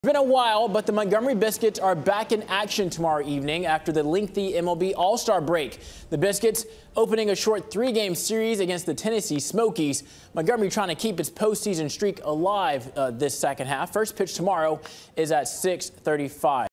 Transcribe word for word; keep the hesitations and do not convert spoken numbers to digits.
It's been a while, but the Montgomery Biscuits are back in action tomorrow evening after the lengthy M L B All-Star break. The Biscuits opening a short three-game series against the Tennessee Smokies. Montgomery trying to keep its postseason streak alive uh, this second half. First pitch tomorrow is at six thirty-five.